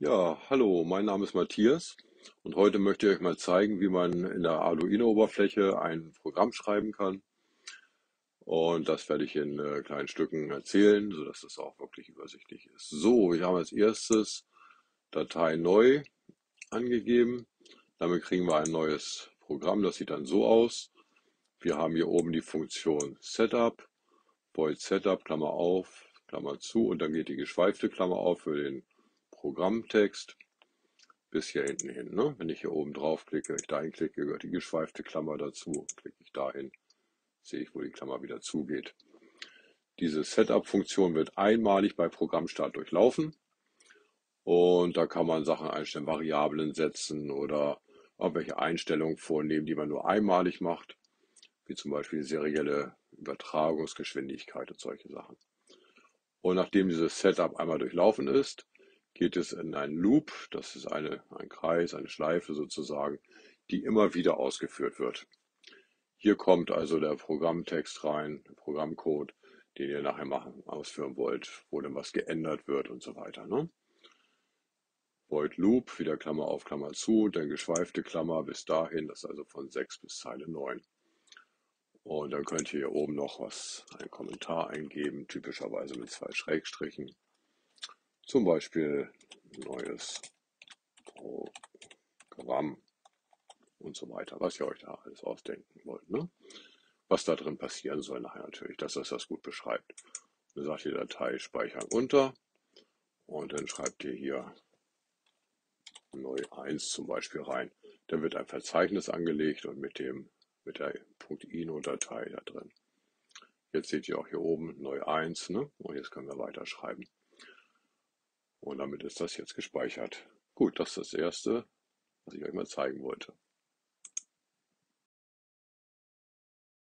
Ja, hallo, mein Name ist Matthias und heute möchte ich euch mal zeigen, wie man in der Arduino-Oberfläche ein Programm schreiben kann. Und das werde ich in kleinen Stücken erzählen, sodass es auch wirklich übersichtlich ist. So, wir haben als erstes Datei neu angegeben. Damit kriegen wir ein neues Programm. Das sieht dann so aus. Wir haben hier oben die Funktion Setup, Void Setup, Klammer auf, Klammer zu, und dann geht die geschweifte Klammer auf für den Programmtext bis hier hinten hin. Ne? Wenn ich hier oben drauf klicke, ich dahin klicke, gehört die geschweifte Klammer dazu. Klicke ich dahin, sehe ich, wo die Klammer wieder zugeht. Diese Setup-Funktion wird einmalig bei Programmstart durchlaufen. Und da kann man Sachen einstellen, Variablen setzen oder irgendwelche Einstellungen vornehmen, die man nur einmalig macht, wie zum Beispiel serielle Übertragungsgeschwindigkeit und solche Sachen. Und nachdem dieses Setup einmal durchlaufen ist, geht es in einen Loop, das ist ein Kreis, eine Schleife sozusagen, die immer wieder ausgeführt wird. Hier kommt also der Programmtext rein, der Programmcode, den ihr nachher ausführen wollt, wo dann was geändert wird und so weiter. Ne? Void Loop, wieder Klammer auf, Klammer zu, dann geschweifte Klammer bis dahin, das ist also von 6 bis Zeile 9. Und dann könnt ihr hier oben noch einen Kommentar eingeben, typischerweise mit 2 Schrägstrichen. Zum Beispiel neues Programm und so weiter, was ihr euch da alles ausdenken wollt. Ne? Was da drin passieren soll nachher natürlich, dass das gut beschreibt. Dann sagt ihr Datei speichern unter und dann schreibt ihr hier neu 1 zum Beispiel rein. Dann wird ein Verzeichnis angelegt und mit der .ino-Datei da drin. Jetzt seht ihr auch hier oben neu 1, ne? Und jetzt können wir weiterschreiben. Und damit ist das jetzt gespeichert. Gut, das ist das Erste, was ich euch mal zeigen wollte.